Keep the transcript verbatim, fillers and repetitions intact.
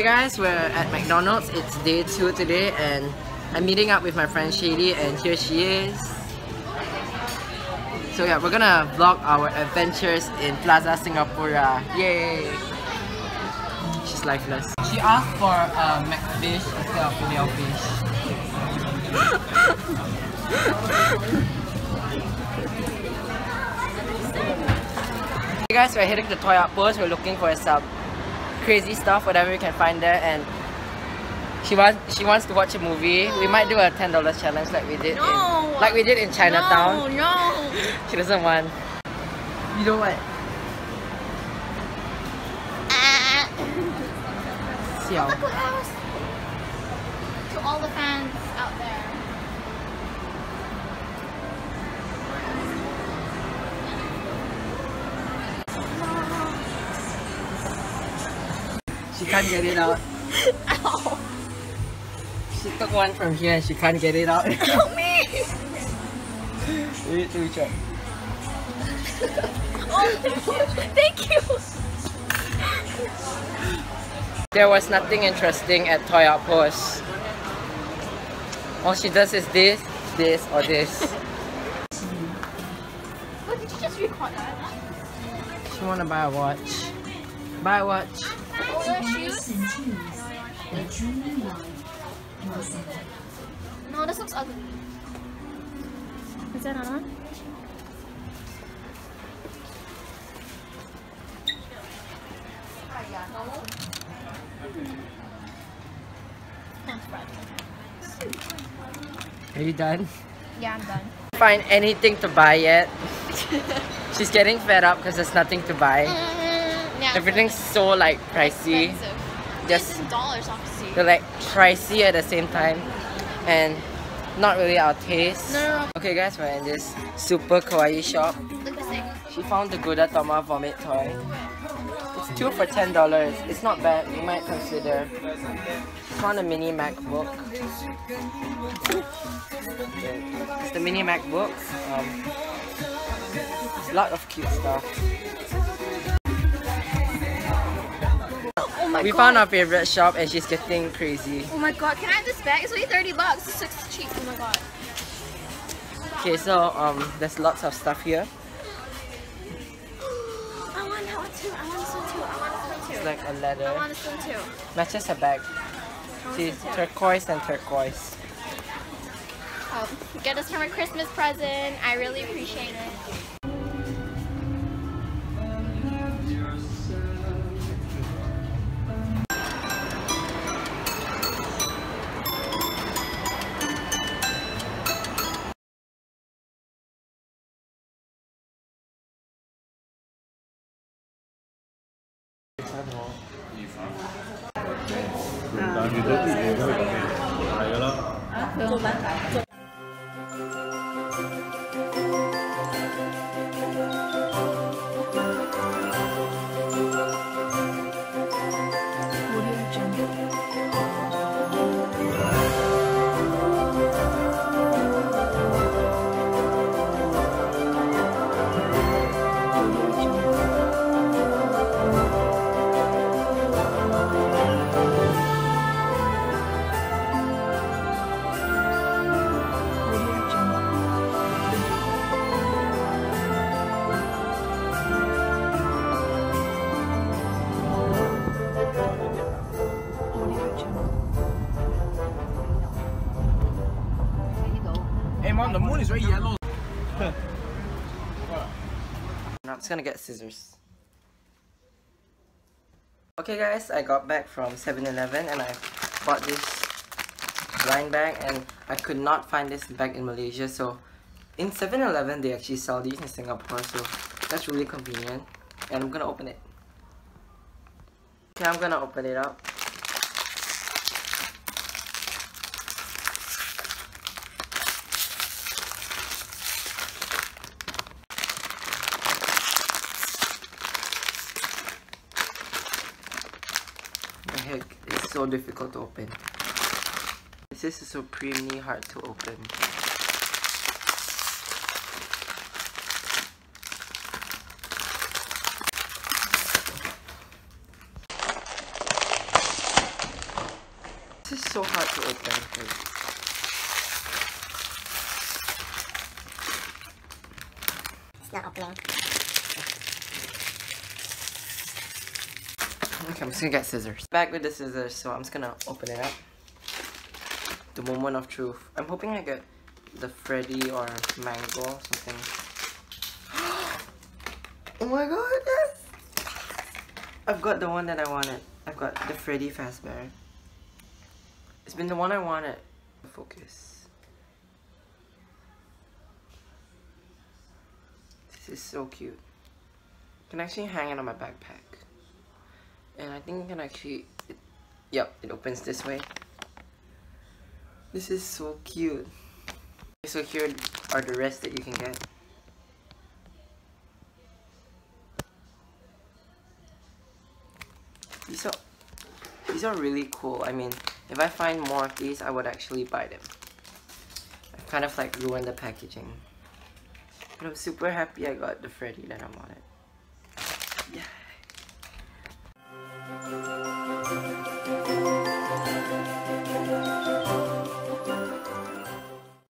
Hey guys, we're at McDonald's. It's day two today and I'm meeting up with my friend Shady and here she is. So yeah, we're gonna vlog our adventures in Plaza Singapura. Yay! She's lifeless. She asked for a McFish instead of filet fish. Hey guys, we're heading to Toy Outpost. We're looking for some crazy stuff, whatever we can find there, and she wants she wants to watch a movie. We might do a ten dollar challenge like we did no. in like we did in Chinatown. No, no. She doesn't want. You know what? Ah. Xiao. Look what else. To all the fans out there. She can't get it out. Ow. She took one from here and she can't get it out. Help me! We need to reach out. Oh, thank you! There was nothing interesting at Toy Outpost. All she does is this, this, or this. What, did you just record that? She wanna buy a watch. Buy a watch. Oh, the shoes? No, this looks ugly. Is that on? Are you done? Yeah, I'm done. Find anything to buy yet? She's getting fed up because there's nothing to buy. Yeah, Everything's so like pricey. expensive. Just Some dollars off to see. they're like pricey at the same time, and not really our taste. No, no, no. Okay, guys, we're in this super kawaii shop. Look at this thing. She found the Gudetama vomit toy. It's two for ten dollars. It's not bad. You might consider. She found a mini MacBook. It's the mini MacBook. Um, a lot of cute stuff. Oh my We god. found our favorite shop and she's getting crazy. Oh my god, can I have this bag? It's only thirty bucks. This looks cheap. Oh my god. Okay, so um, there's lots of stuff here. I want that one too. I want this one too. I want this one too. It's like a I leather. want this one too. Matches her bag. I want See, this one too. turquoise and turquoise. Oh, get us from a Christmas present. I really appreciate it. Hey mom, the moon is very yellow. I'm just gonna get scissors. Okay guys, I got back from seven eleven and I bought this blind bag and I could not find this bag in Malaysia, so in seven eleven they actually sell these in Singapore, so that's really convenient. And I'm gonna open it. Okay, I'm gonna open it up. The heck, it's so difficult to open. This is supremely hard to open. so hard to open because It's not opening. okay, I'm just gonna get scissors. Back with the scissors, so I'm just gonna open it up. The moment of truth. I'm hoping I get the Freddy or Mango or something. Oh my god, yes! I've got the one that I wanted. I've got the Freddy Fazbear. It's been the one I wanted. Focus. This is so cute. I can actually hang it on my backpack. And I think I can actually... It, yep, it opens this way. This is so cute. So here are the rest that you can get. These are, these are really cool. I mean, if I find more of these, I would actually buy them. I've kind of like ruined the packaging. But I'm super happy I got the Freddy that I wanted. Yeah.